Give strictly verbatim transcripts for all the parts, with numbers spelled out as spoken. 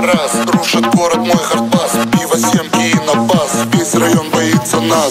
пидорас, рушит город мой хардбас. Пиво, семки и на бас, весь район боится нас.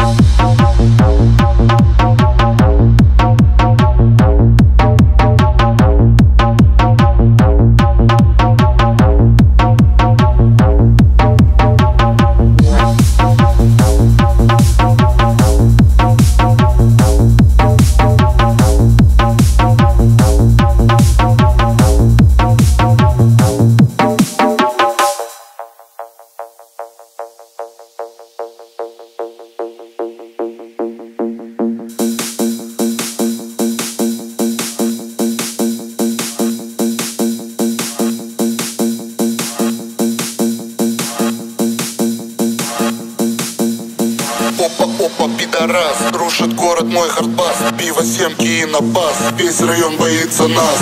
Опа, пидорас, рушит город мой хардбас. Пиво, семки и на бас, весь район боится нас.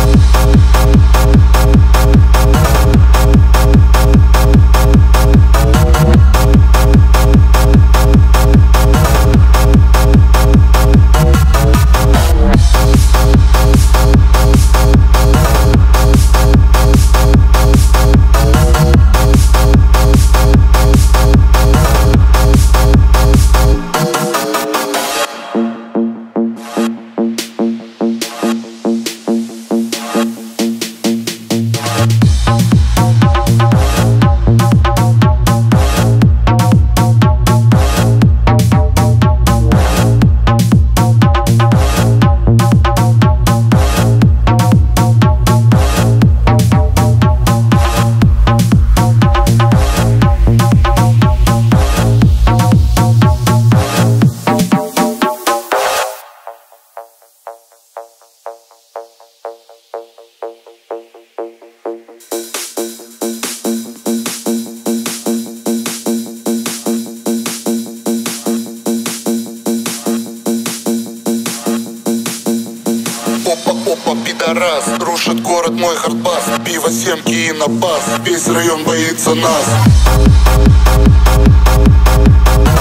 Опа, пидорас, рушит город мой хардбас. Пиво, семки и на бас, весь район боится нас.